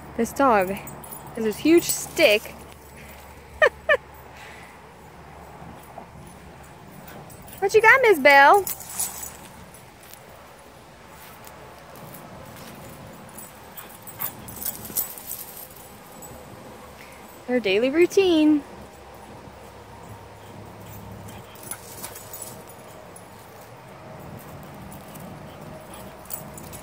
This dog has this huge stick. What you got, Miss Belle? Her daily routine.